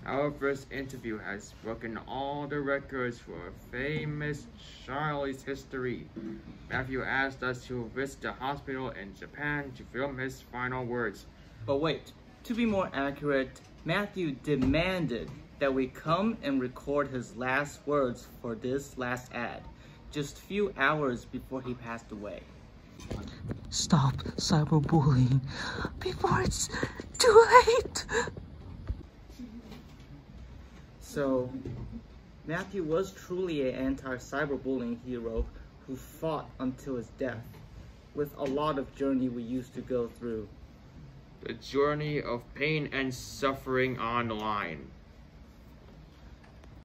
Our first interview has broken all the records for famous Charlie's history. Matthew asked us to visit the hospital in Japan to film his final words. But wait, to be more accurate, Matthew demanded that we come and record his last words for this last ad, just a few hours before he passed away. Stop cyberbullying before it's too late. So, Matthew was truly an anti-cyberbullying hero who fought until his death, with a lot of journey we used to go through. The journey of pain and suffering online.